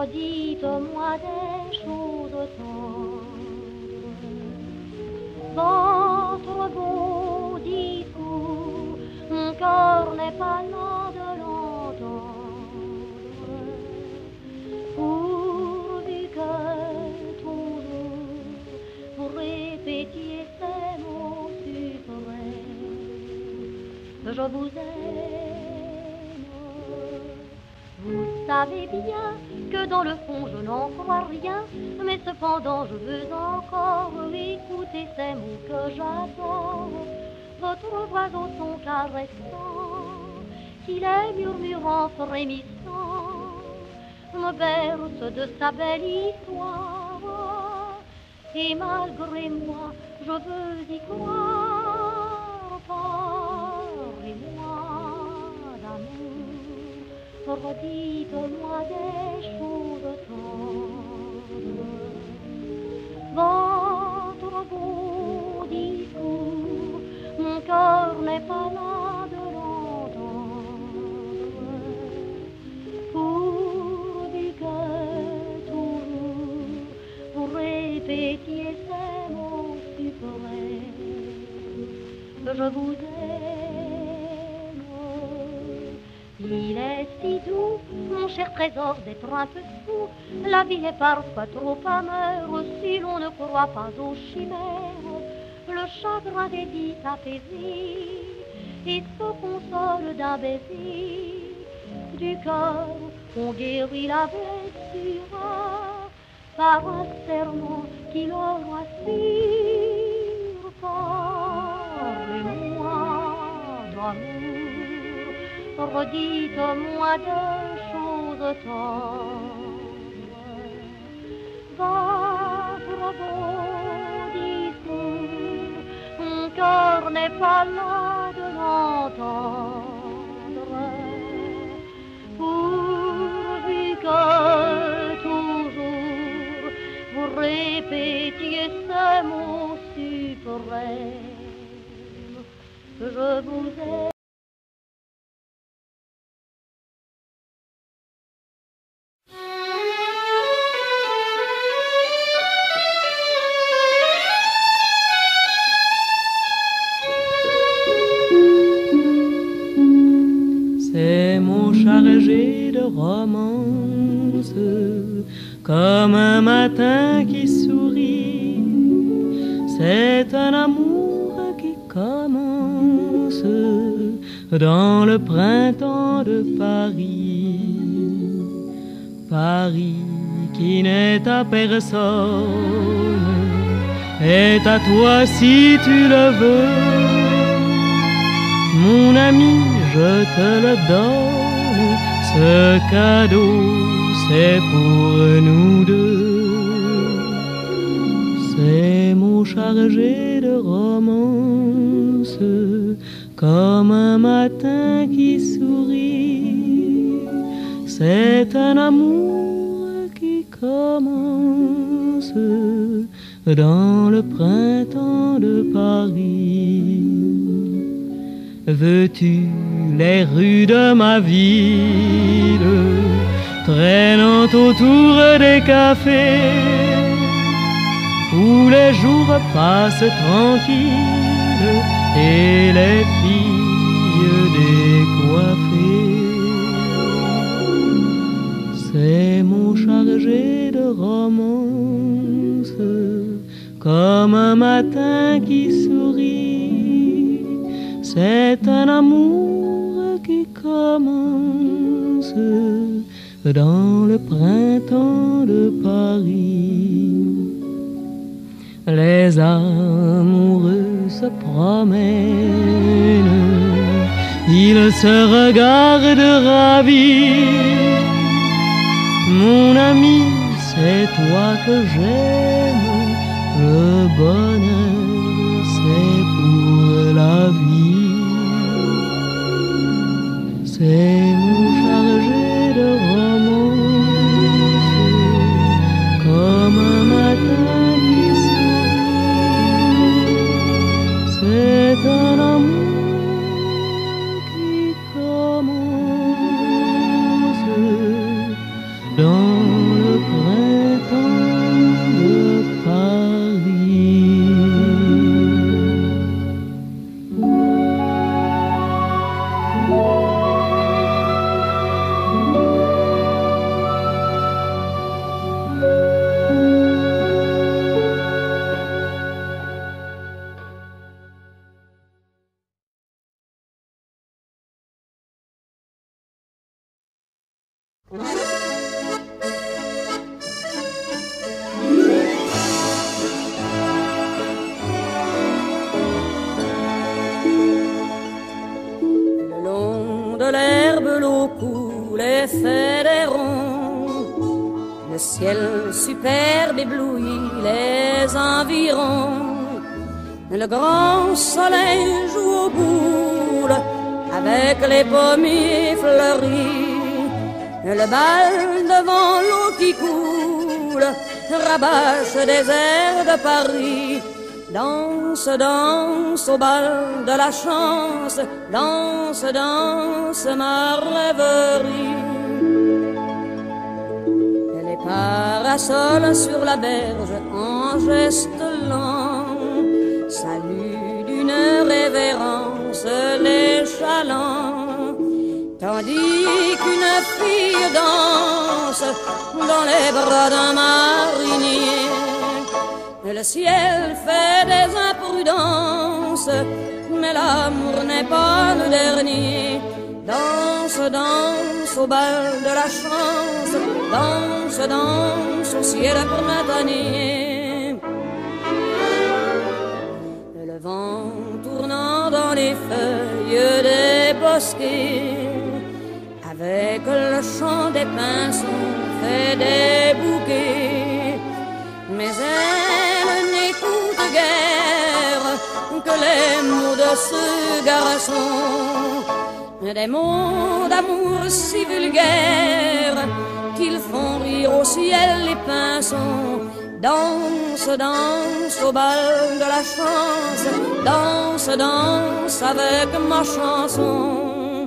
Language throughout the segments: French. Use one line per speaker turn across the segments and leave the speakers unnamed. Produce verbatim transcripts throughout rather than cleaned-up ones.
redites-moi des choses tendres. Votre beau discours, mon cœur n'est pas là de l'entendre. Pourvu que toujours vous répétiez ces mots suprêmes, je vous aime. Vous savez bien que dans le fond je n'en crois rien, mais cependant je veux encore écouter ces mots que j'adore. Votre voix au son caressant, qui les murmurant frémissant, me berce de sa belle histoire. Et malgré moi, je veux y croire. Parlez-moi d'amour, redites-moi des choses tendres. Votre beau discours, mon cœur n'est pas là de l'entendre. Pourvu que toujours vous répétiez ces mots suprêmes, je vous aime. Il est si doux, mon cher trésor, d'être un peu fou. La vie est parfois trop amère si l'on ne croit pas aux chimères. Le chagrin est dit apaisé et se console d'un baiser. Du cœur, on guérit la blessure par un serment qui le rassure. Parlez-moi d'amour, redites-moi des choses tendres. Votre beau discours, mon cœur n'est pas là de l'entendre. Pourvu que toujours vous répétiez ces mots suprêmes, je vous aime.
Ces mots chargés de romance, comme un matin qui sourit, c'est un amour qui commence dans le printemps de Paris. Paris qui n'est à personne est à toi si tu le veux. Mon ami, je te le donne, ce cadeau, c'est pour nous deux. Ces mots chargés de romance, comme un matin qui sourit, c'est un amour qui commence dans le printemps de Paris. Veux-tu les rues de ma ville, traînant autour des cafés, où les jours passent tranquilles et les filles décoiffées. Ces mots chargés de romance, comme un matin qui sourit, c'est un amour qui commence dans le printemps de Paris. Les amoureux se promènent, ils se regardent ravis. Mon ami, c'est toi que j'aime, le bonheur c'est pour la vie. Ces mots chargés de romance, comme un matin qui sourit, c'est un amour qui commence dans
Le long de l'herbe, l'eau coule et fait des ronds. Le ciel superbe éblouit les environs. Le grand soleil joue au boule avec les pommiers fleuris. Le bal devant l'eau qui coule rabâche des airs de Paris. Danse, danse au bal de la chance, danse, danse ma rêverie. Et les parasols sur la berge en geste lent salut d'une révérence les chalands, tandis qu'une fille danse dans les bras d'un marinier. Le ciel fait des imprudences, mais l'amour n'est pas le dernier. Danse, danse au bal de la chance, danse, danse au ciel printanier. Le vent tournant dans les feuilles des bosquets, avec le chant des pinsons fait des bouquets. Mais elle n'écoute guère que les mots de ce garçon, des mots d'amour si vulgaires qu'ils font rire au ciel les pinsons. Danse, danse au bal de la chance, danse, danse avec ma chanson.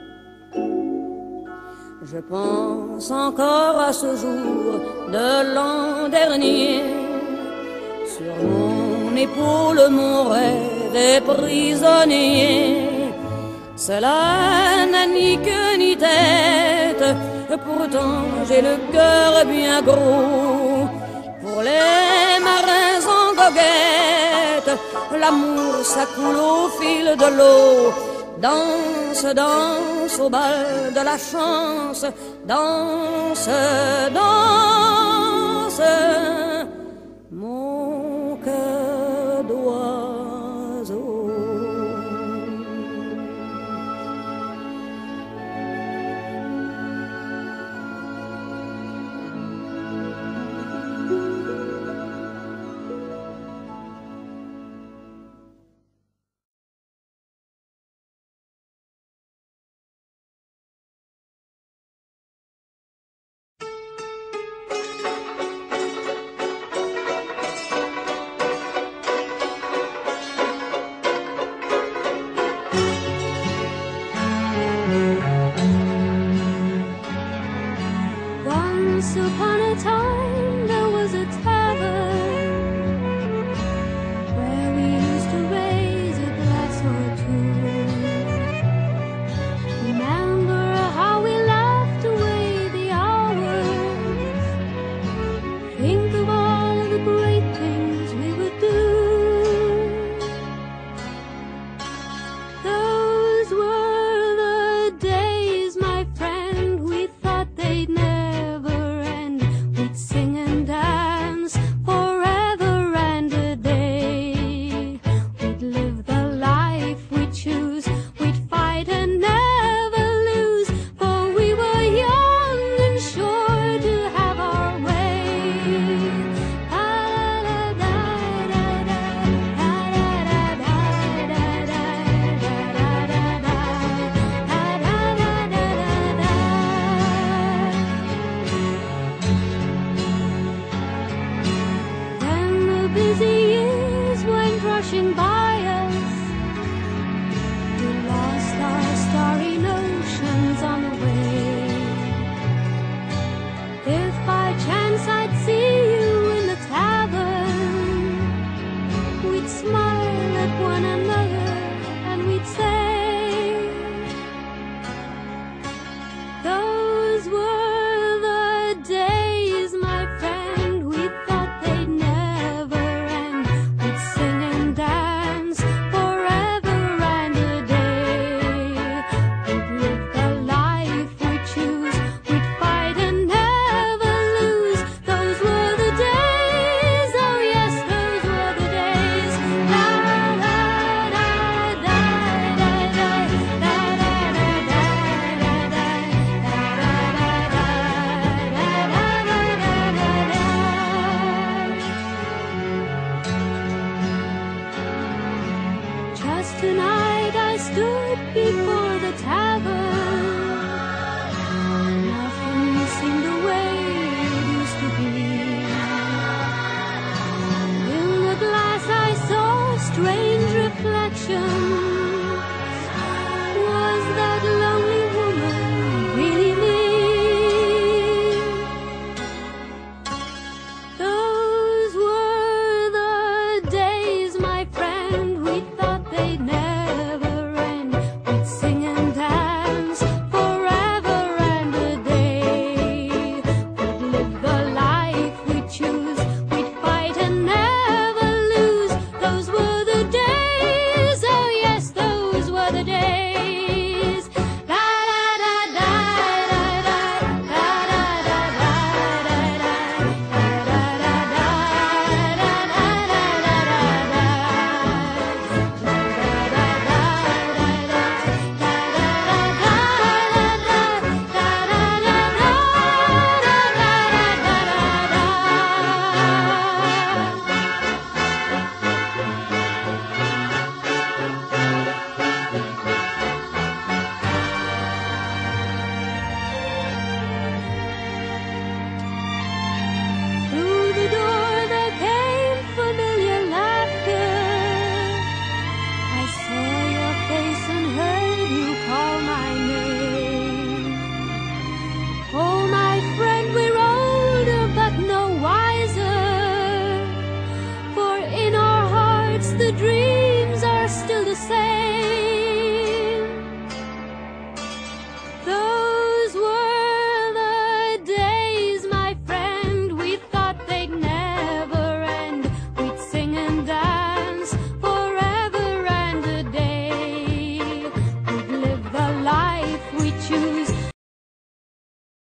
Je pense encore à ce jour de l'an dernier. Sur mon épaule mon rêve est prisonnier. Cela n'a ni queue ni tête, pourtant j'ai le cœur bien gros. Pour les marins en goguette, l'amour ça coule au fil de l'eau. Danse, danse au bal de la chance, danse, danse, mon cœur d'oiseau.
tonight I stood before the tavern. Nothing seemed the way it used to be. In the glass I saw a strange reflection.